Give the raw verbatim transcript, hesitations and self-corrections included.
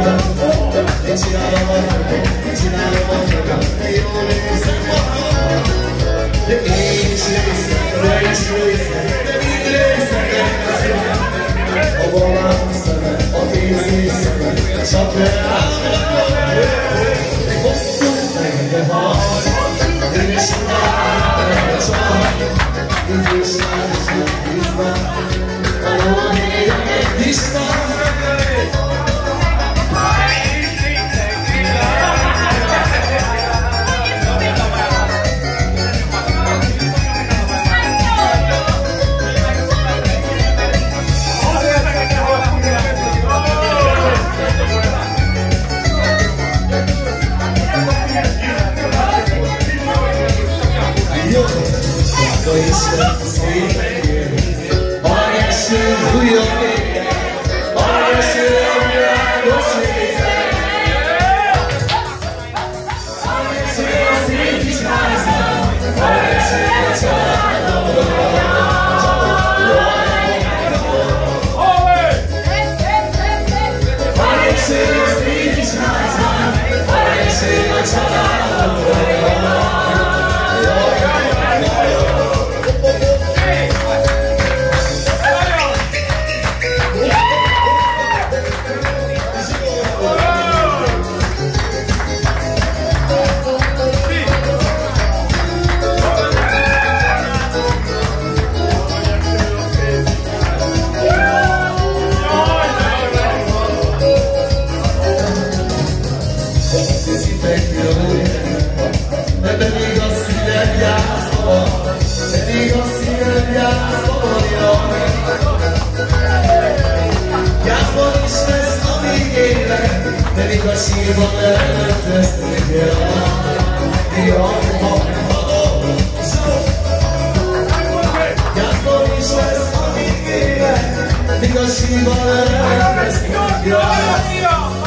Én csinálom a magam, csinálom a magam, jól érzem magam. De én is részek, de is részek, de mind részek elkezdem. A valám szeme, a készé szeme, csak leállom. Egy hosszú fekete haj, én is utálom a csaj. Így is már is nem bíznak, a jól érzem is már. Isten szépen jön, arreső újabb éjjel, arreső a világos létre. Arreső a szép kis házban, arreső a családomban. Arreső a szép kis házban, arreső a családomban. Pedig a sírban elvesztünk el. Jaj, ha halom, gyászban is lesz, amíg élek. Még a sírban elvesztünk el.